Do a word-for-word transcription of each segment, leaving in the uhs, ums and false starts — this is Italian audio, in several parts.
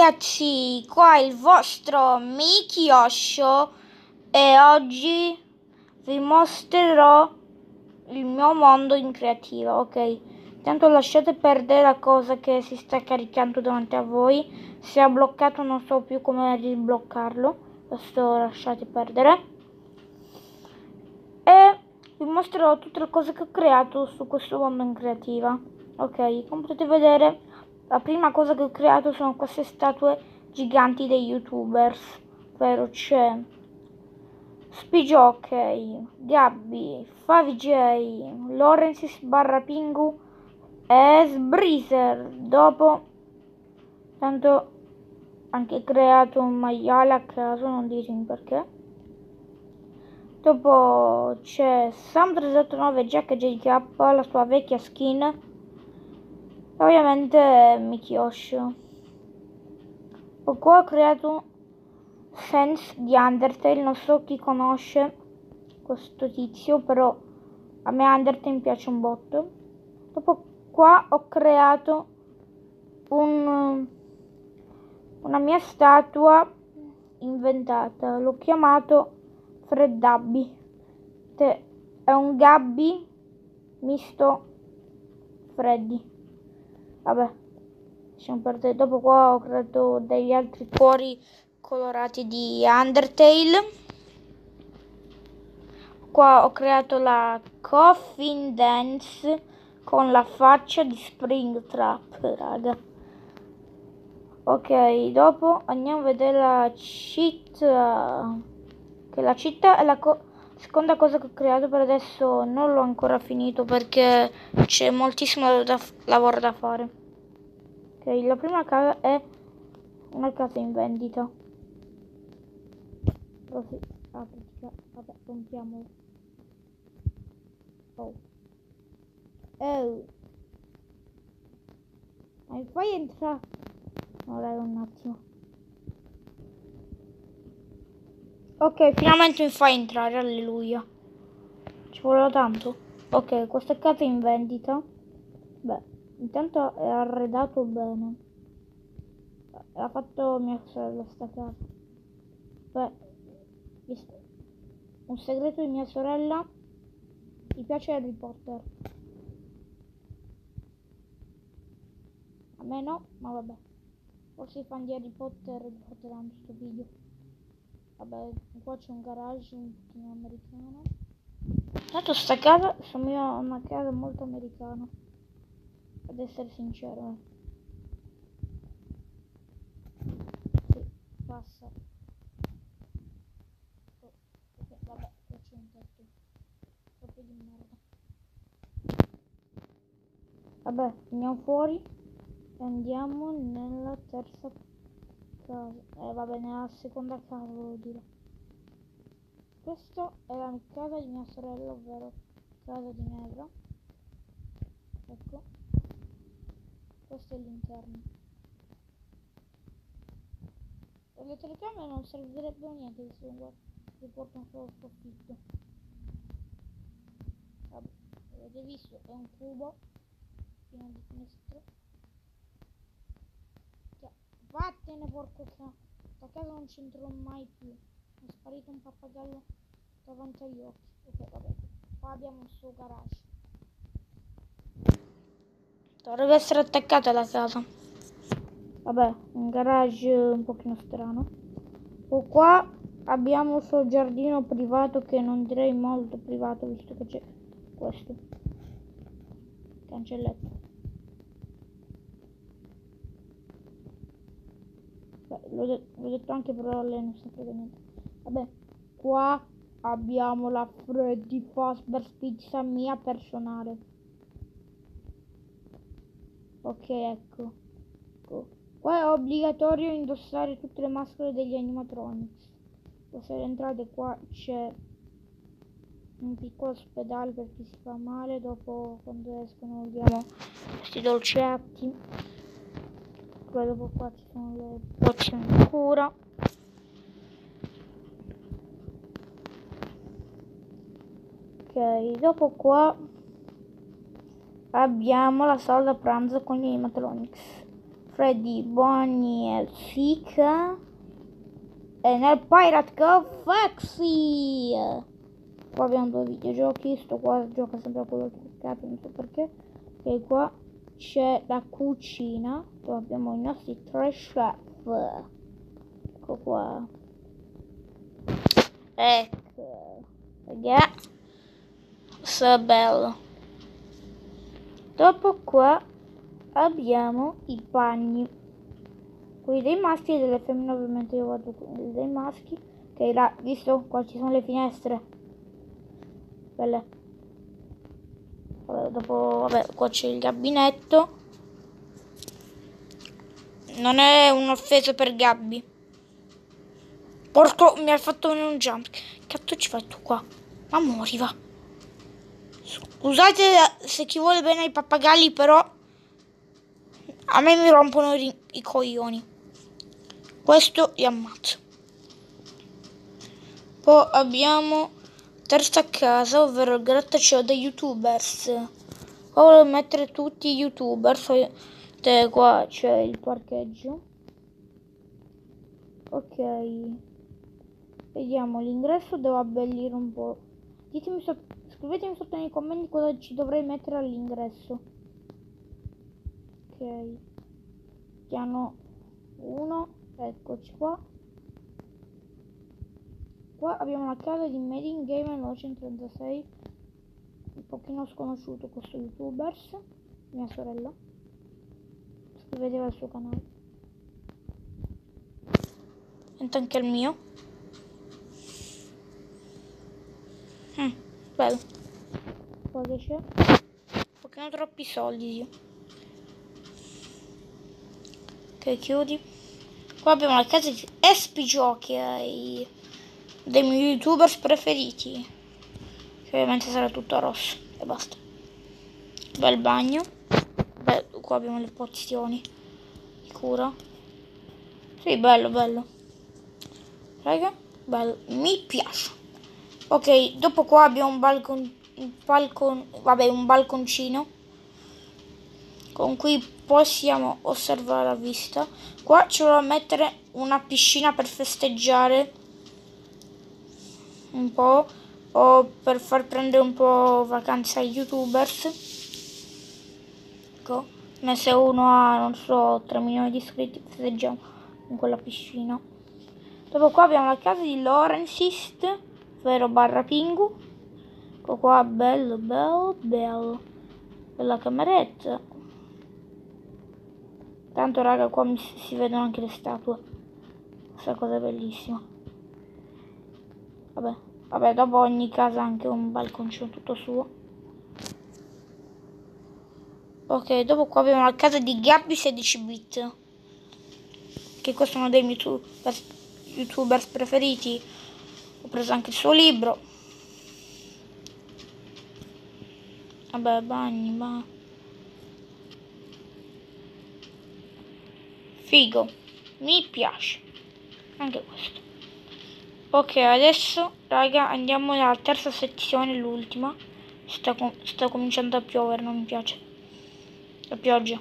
ragazzi, qua è il vostro Miki Osho e oggi vi mostrerò il mio mondo in creativa, ok? Intanto lasciate perdere la cosa che si sta caricando davanti a voi. Se è bloccato non so più come ribloccarlo, questo lasciate perdere. E vi mostrerò tutte le cose che ho creato su questo mondo in creativa, ok? Come potete vedere, la prima cosa che ho creato sono queste statue giganti dei youtubers, ovvero c'è Spijockey, Gabby, Favij, Lawrence barra Pingu e Sbreezer. Dopo, tanto anche creato un maiale a caso, non ditemi perché. Dopo c'è Sam tre otto nove Jack J K, la sua vecchia skin. E ovviamente Miki Osho. Poi qua ho creato Sense di Undertale, non so chi conosce questo tizio, però a me Undertale piace un botto. Dopo qua ho creato un, una mia statua inventata, l'ho chiamato Fred Dabby. È un Gabby misto Freddy. Vabbè, lasciamo perdere. Dopo qua ho creato degli altri cuori colorati di Undertale. Qua ho creato la Coffin Dance con la faccia di Springtrap, raga. Ok, dopo andiamo a vedere la città. Che la città è la seconda cosa che ho creato, per adesso non l'ho ancora finito perché c'è moltissimo da lavoro da fare. Ok, la prima casa è una casa in vendita. Così, aprica, vabbè, rompiamolo. Oh. Oh. Ma mi fai entrare? No, dai, un attimo. Ok, finalmente mi fai entrare, alleluia. Ci voleva tanto. Ok, questa casa è in vendita. Beh, intanto è arredato bene. Ha fatto mia sorella sta casa. Beh, un segreto di mia sorella. Mi piace Harry Potter. A me no, ma vabbè. Forse i fan di Harry Potter riporteranno questo video. Vabbè, qua c'è un garage un pochino americano. Tanto sta casa somiglia a una casa molto americana, ad essere sincero. Sì, passa. Oh, ok, vabbè, qua c'è un tetto. Proprio di merda. Vabbè, andiamo fuori e andiamo nella terza casa. Eh, vabbè, nella seconda casa, volevo dire. Questa è la casa di mia sorella, ovvero casa di Nera. Ecco. Questo è l'interno. Per le telecamere non servirebbe niente se riportano solo il soffitto. Vabbè, avete visto, è un cubo pieno di finestre. Cioè, vattene porco cane. Da casa non c'entro mai più. È sparito un pappagallo davanti agli occhi. Ok, vabbè. Qua abbiamo il suo garage. Dovrebbe essere attaccata la casa. Vabbè, un garage un pochino strano. O qua abbiamo il suo giardino privato, che non direi molto privato visto che c'è questo cancelletto. Beh, l'ho, de detto anche, però lei non sa frega niente. Vabbè, qua abbiamo la Freddy Fazbear's Pizza mia personale. Ok, ecco. ecco. Qua è obbligatorio indossare tutte le maschere degli animatronics. Se entrate qua c'è un piccolo ospedale per chi si fa male. Dopo, quando escono, vediamo questi dolcetti. Poi dopo qua ci sono le pozioni di cura. Ok, dopo qua abbiamo la sala da pranzo con gli animatronics. Freddy, Bonnie e Zika. E nel Pirate Cove Foxy. Qua abbiamo due videogiochi. Sto qua gioca sempre a quello truccato, non so perché. E qua c'è la cucina dove abbiamo i nostri tre chef. Ecco qua. Ecco. Ragazzi. So bello. Dopo qua abbiamo i bagni. Quelli dei maschi e delle femmine, ovviamente io vado con quelli dei maschi. Ok, là, visto? Qua ci sono le finestre. Belle. Vabbè, dopo, vabbè, qua c'è il gabinetto. Non è un'offesa per Gabby. Porco, mi ha fatto un jump. Che cazzo ci fai tu qua? Ma muori, va. Scusate se chi vuole bene ai pappagalli, però a me mi rompono i, i coglioni. Questo li ammazzo. Poi abbiamo terza casa, ovvero il grattacielo dei youtubers. Qua volevo mettere tutti i youtubers. Qua c'è il parcheggio. Ok. Vediamo l'ingresso, devo abbellire un po'. Ditemi so, scrivetemi sotto nei commenti cosa ci dovrei mettere all'ingresso. Ok. Piano uno, eccoci qua. Qua abbiamo la casa di Made in Game millenovecentotrentasei. Un pochino sconosciuto questo youtubers. Mia sorella. Iscrivetevi al suo canale. Entra anche il mio. Mm, bello. Qua che c'è? Perché non ho troppi soldi io. Ok, chiudi. Qua abbiamo la casa di Espi Giochi, eh, dei miei youtubers preferiti. Che ovviamente sarà tutto rosso e basta. Bel bagno. Beh, qua abbiamo le pozioni di cura. Sì, bello, bello. Raga, bello. Mi piace. Ok, dopo qua abbiamo un balcon, un balcon, vabbè, un balconcino con cui possiamo osservare la vista. Qua ci volevo mettere una piscina per festeggiare un po', o per far prendere un po' vacanza agli youtubers. Ecco, ma se uno ha, non so, tre milioni di iscritti, festeggiamo in quella piscina. Dopo qua abbiamo la casa di Lorenzist, ovvero barra Pingu. Ecco qua, bello, bello, bello. Bella cameretta. Tanto raga, qua mi si vedono anche le statue. Questa cosa è bellissima. Vabbè, vabbè, dopo ogni casa anche un balconcino tutto suo. Ok, dopo qua abbiamo la casa di Gabby sedici bit. Che questo è uno dei miei youtubers, youtubers preferiti. Ho preso anche il suo libro. Vabbè, bagni, ma... Figo. Mi piace. Anche questo. Ok, adesso, raga, andiamo alla terza sezione, l'ultima. Sta, com sta cominciando a piovere, non mi piace. La pioggia.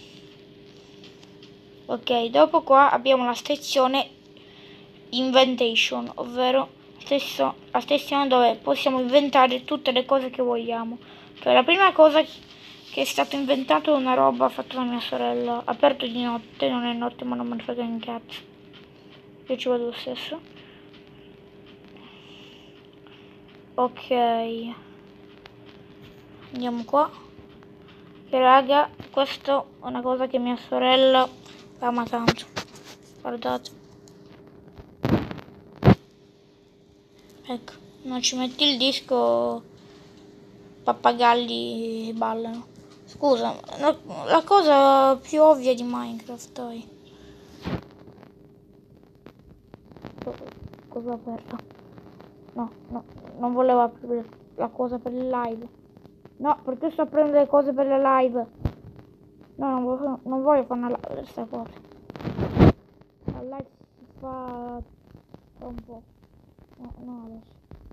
Ok, dopo qua abbiamo la sezione Inventation, ovvero stesso, la sezione dove possiamo inventare tutte le cose che vogliamo. Cioè, la prima cosa che è stato inventato è una roba fatta da mia sorella, aperto di notte, non è notte ma non me ne frega un cazzo. Io ci vado lo stesso. Ok, andiamo qua. Che raga, questa è una cosa che mia sorella ama tanto. Guardate. Ecco, non ci metti il disco, pappagalli ballano. Scusa, la cosa più ovvia di Minecraft, dai. Cosa ho aperto? No, no, non volevo aprire la cosa per il live. No, perché sto aprendo le cose per le live? No, non voglio, non voglio fare una live per queste cose. La live si fa tra un po'. No, no, adesso.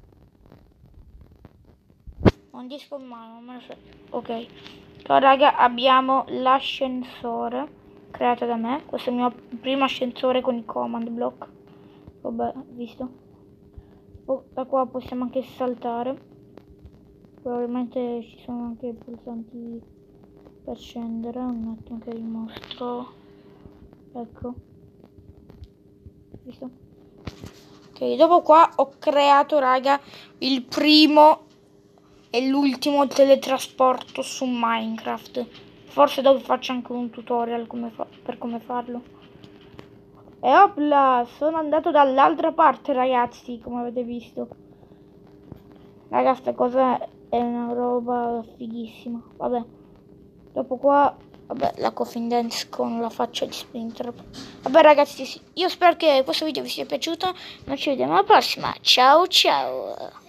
Un disco in mano, non me lo so. Ok. Allora, raga, abbiamo l'ascensore. creata da me. Questo è il mio primo ascensore con il command block. Vabbè, visto. Oh, da qua possiamo anche saltare. Probabilmente ci sono anche pulsanti per scendere. Un attimo che vi mostro. Ecco. Visto? Ok, dopo qua ho creato, raga, il primo e l'ultimo teletrasporto su Minecraft. Forse dopo faccio anche un tutorial come fa per come farlo. E opla, sono andato dall'altra parte, ragazzi, come avete visto. Raga, sta cosa è una roba fighissima. Vabbè, dopo qua, vabbè, la coffin dance con la faccia di Splinter. Vabbè, ragazzi, io spero che questo video vi sia piaciuto. Noi ci vediamo alla prossima. Ciao, ciao.